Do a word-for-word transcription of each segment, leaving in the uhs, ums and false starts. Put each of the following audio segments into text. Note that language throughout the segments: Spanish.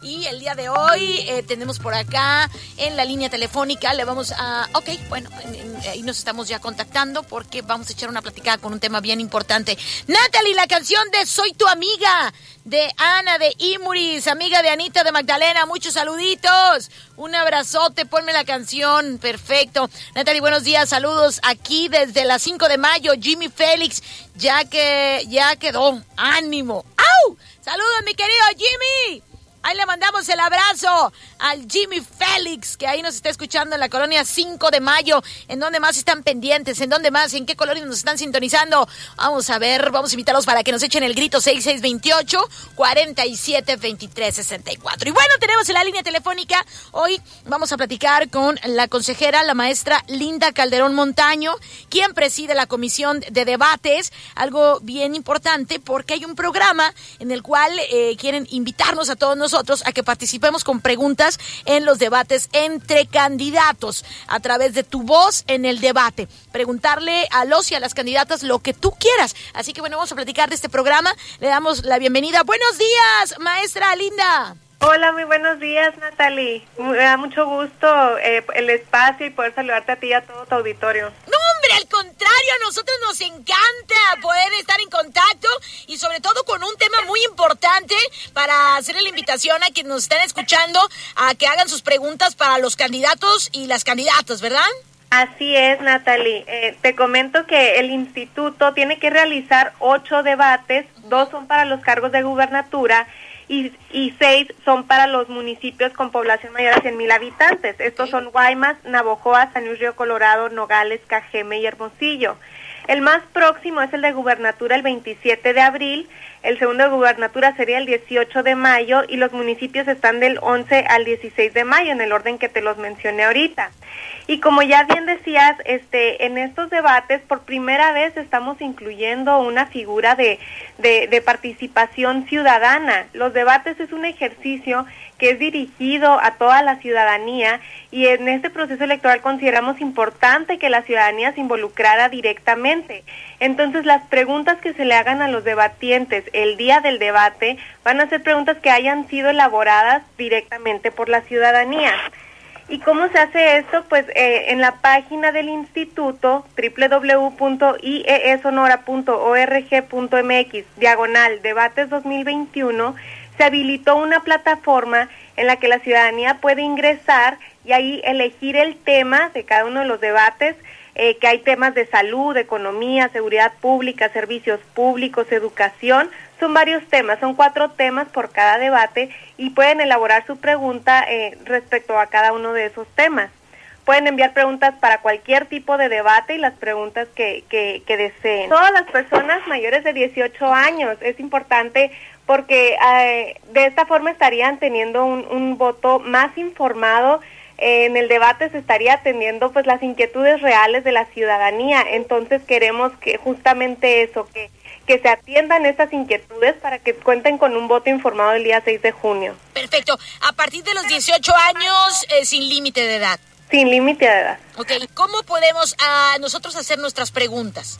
Y el día de hoy eh, tenemos por acá en la línea telefónica, le vamos a... Ok, bueno, en, en, ahí nos estamos ya contactando porque vamos a echar una platicada con un tema bien importante. Natalie, la canción de Soy tu amiga, de Ana de Imuris, amiga de Anita de Magdalena, muchos saluditos, un abrazote, ponme la canción, perfecto. Natalie, buenos días, saludos aquí desde las cinco de mayo, Jimmy Félix, ya que ya quedó, ánimo. ¡Au! Saludos, mi querido Jimmy. Ahí le mandamos el abrazo al Jimmy Félix, que ahí nos está escuchando en la colonia cinco de mayo. ¿En dónde más están pendientes? ¿En dónde más? ¿En qué colonia nos están sintonizando? Vamos a ver, vamos a invitarlos para que nos echen el grito seis seis dos ocho, cuatro siete, dos tres seis cuatro. Y bueno, tenemos en la línea telefónica, hoy vamos a platicar con la consejera, la maestra Linda Calderón Montaño, quien preside la comisión de debates, algo bien importante porque hay un programa en el cual eh, quieren invitarnos a todos nosotros a que participemos con preguntas en los debates entre candidatos a través de tu voz en el debate. Preguntarle a los y a las candidatas lo que tú quieras. Así que bueno, vamos a platicar de este programa. Le damos la bienvenida. Buenos días, maestra Linda. Hola, muy buenos días, Natalie. Me da mucho gusto eh, el espacio y poder saludarte a ti y a todo tu auditorio. No, hombre, al contrario, a nosotros nos encanta poder estar en contacto y sobre todo con un tema muy importante para hacerle la invitación a quienes nos están escuchando a que hagan sus preguntas para los candidatos y las candidatas, ¿verdad? Así es, Natalie. Eh, te comento que el instituto tiene que realizar ocho debates, dos son para los cargos de gubernatura y, y seis son para los municipios con población mayor a cien mil habitantes. Estos son Guaymas, Navojoa, San Luis Río Colorado, Nogales, Cajeme y Hermosillo. El más próximo es el de gubernatura el veintisiete de abril, el segundo de gubernatura sería el dieciocho de mayo y los municipios están del once al dieciséis de mayo en el orden que te los mencioné ahorita. Y como ya bien decías, este, en estos debates por primera vez estamos incluyendo una figura de, de, de participación ciudadana. Los debates es un ejercicio que es dirigido a toda la ciudadanía y en este proceso electoral consideramos importante que la ciudadanía se involucrara directamente. Entonces las preguntas que se le hagan a los debatientes el día del debate van a ser preguntas que hayan sido elaboradas directamente por la ciudadanía. ¿Y cómo se hace esto? Pues eh, en la página del instituto doble u doble u doble u punto i e e sonora punto org punto m x diagonal debates dos mil veintiuno se habilitó una plataforma en la que la ciudadanía puede ingresar y ahí elegir el tema de cada uno de los debates, eh, que hay temas de salud, economía, seguridad pública, servicios públicos, educación. Son varios temas, son cuatro temas por cada debate y pueden elaborar su pregunta eh, respecto a cada uno de esos temas. Pueden enviar preguntas para cualquier tipo de debate y las preguntas que, que, que deseen. Todas las personas mayores de dieciocho años, es importante porque eh, de esta forma estarían teniendo un, un voto más informado. Eh, en el debate se estaría atendiendo pues las inquietudes reales de la ciudadanía. Entonces queremos que justamente eso, que que se atiendan estas inquietudes para que cuenten con un voto informado el día seis de junio. Perfecto. A partir de los dieciocho años, eh, sin límite de edad. Sin límite de edad. Ok. ¿Cómo podemos a nosotros hacer nuestras preguntas?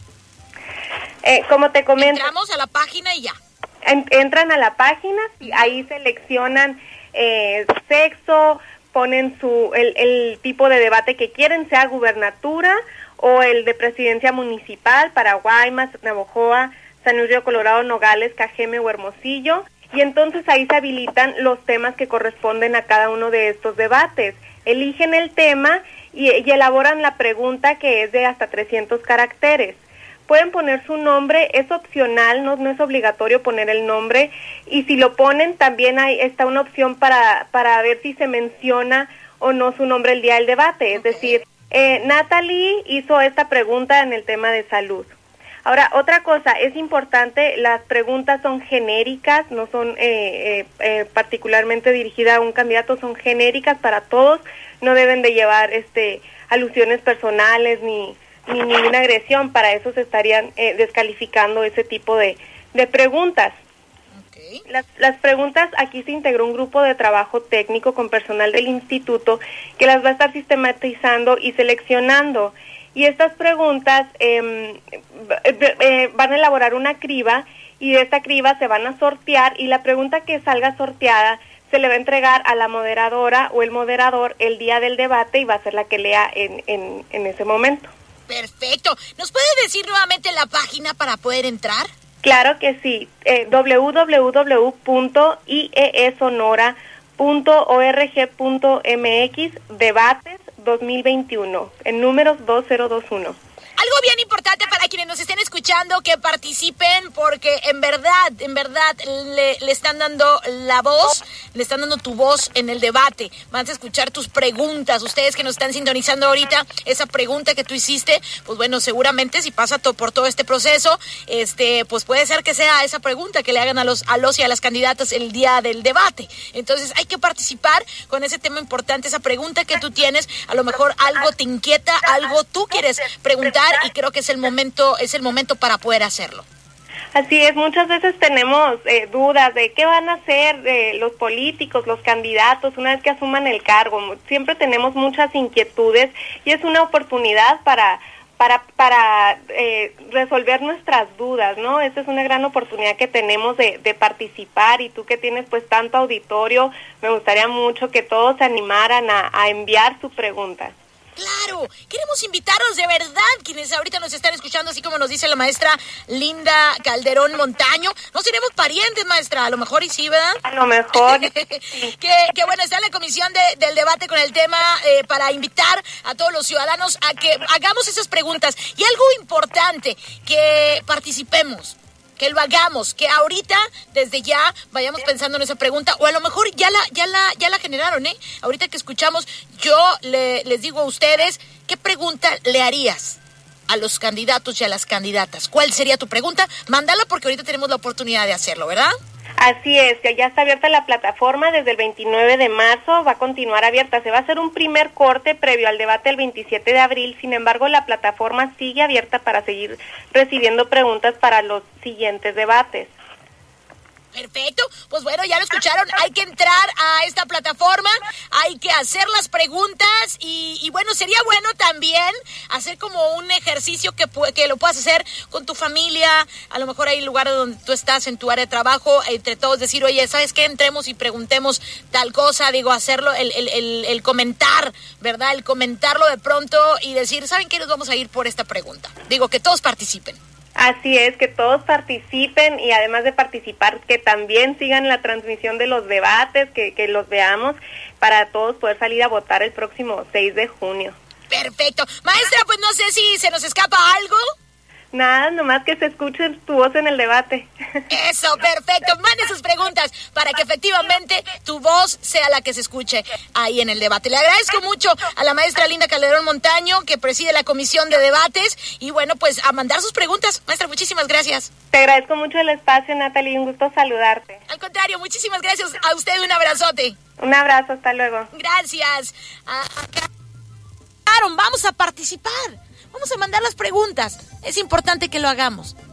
Eh, como te comento... Entramos a la página y ya. En, entran a la página, y ahí seleccionan eh, sexo, ponen su el, el tipo de debate que quieren, sea gubernatura o el de presidencia municipal para Guaymas, Navojoa, San Luis Río Colorado, Nogales, Cajeme o Hermosillo, y entonces ahí se habilitan los temas que corresponden a cada uno de estos debates. Eligen el tema y, y elaboran la pregunta que es de hasta trescientos caracteres. Pueden poner su nombre, es opcional, no, no es obligatorio poner el nombre, y si lo ponen también hay, está una opción para, para ver si se menciona o no su nombre el día del debate, es decir, eh, Natalie hizo esta pregunta en el tema de salud. Ahora, otra cosa, es importante, las preguntas son genéricas, no son eh, eh, eh, particularmente dirigidas a un candidato, son genéricas para todos, no deben de llevar este alusiones personales ni, ni ninguna agresión, para eso se estarían eh, descalificando ese tipo de, de preguntas. Okay. Las, las preguntas, aquí se integró un grupo de trabajo técnico con personal del instituto que las va a estar sistematizando y seleccionando. Y estas preguntas eh, eh, van a elaborar una criba y de esta criba se van a sortear y la pregunta que salga sorteada se le va a entregar a la moderadora o el moderador el día del debate y va a ser la que lea en, en, en ese momento. Perfecto. ¿Nos puede decir nuevamente la página para poder entrar? Claro que sí, eh, doble u doble u doble u punto i e e sonora punto org punto m x, debates dos mil veintiuno, en números dos mil veintiuno. Algo bien importante para quienes nos estén escuchando, que participen, porque en verdad, en verdad le, le están dando la voz, le están dando tu voz en el debate. Van a escuchar tus preguntas. Ustedes que nos están sintonizando ahorita, esa pregunta que tú hiciste, pues bueno, seguramente si pasa to, por todo este proceso, este, pues puede ser que sea esa pregunta que le hagan a los, a los y a las candidatas el día del debate. Entonces hay que participar con ese tema importante, esa pregunta que tú tienes, a lo mejor algo te inquieta, algo tú quieres preguntar, y creo que es el momento, es el momento para poder hacerlo. Así es, muchas veces tenemos eh, dudas de qué van a hacer eh, los políticos, los candidatos, una vez que asuman el cargo. Siempre tenemos muchas inquietudes y es una oportunidad para para para eh, resolver nuestras dudas, ¿no? Esta es una gran oportunidad que tenemos de, de participar, y tú que tienes pues tanto auditorio, me gustaría mucho que todos se animaran a, a enviar su pregunta. Claro, queremos invitaros de verdad, quienes ahorita nos están escuchando, así como nos dice la maestra Linda Calderón Montaño. No seremos parientes, maestra, a lo mejor y sí, ¿verdad? A lo mejor. que, que bueno, está en la comisión de, del debate con el tema eh, para invitar a todos los ciudadanos a que hagamos esas preguntas. Y algo importante, que participemos, que lo hagamos, que ahorita desde ya vayamos pensando en esa pregunta, o a lo mejor ya la ya la ya la generaron, ¿eh? Ahorita que escuchamos, yo le, les digo a ustedes, ¿qué pregunta le harías a los candidatos y a las candidatas? ¿Cuál sería tu pregunta? Mándala, porque ahorita tenemos la oportunidad de hacerlo, ¿verdad? Así es, que ya está abierta la plataforma desde el veintinueve de marzo, va a continuar abierta. Se va a hacer un primer corte previo al debate el veintisiete de abril, sin embargo la plataforma sigue abierta para seguir recibiendo preguntas para los siguientes debates. Perfecto, pues bueno, ya lo escucharon, hay que entrar a esta plataforma, hay que hacer las preguntas y, y bueno, sería bueno también hacer como un ejercicio que, que lo puedas hacer con tu familia, a lo mejor hay lugares donde tú estás en tu área de trabajo, entre todos decir, oye, ¿sabes qué? Entremos y preguntemos tal cosa, digo, hacerlo, el, el, el, el comentar, ¿verdad? El comentarlo de pronto y decir, ¿saben qué? Nos vamos a ir por esta pregunta. Digo, que todos participen. Así es, que todos participen, y además de participar, que también sigan la transmisión de los debates, que, que los veamos, para todos poder salir a votar el próximo seis de junio. Perfecto. Maestra, pues no sé si se nos escapa algo. Nada, nomás que se escuche tu voz en el debate. Eso, perfecto. Mande sus preguntas para que efectivamente tu voz sea la que se escuche ahí en el debate. Le agradezco mucho a la maestra Linda Calderón Montaño, que preside la comisión de debates, y bueno, pues a mandar sus preguntas. Maestra, muchísimas gracias. Te agradezco mucho el espacio, Natalie, un gusto saludarte. Al contrario, muchísimas gracias a usted, un abrazote. Un abrazo, hasta luego. Gracias. Acá. Vamos a participar. Vamos a mandar las preguntas. Es importante que lo hagamos.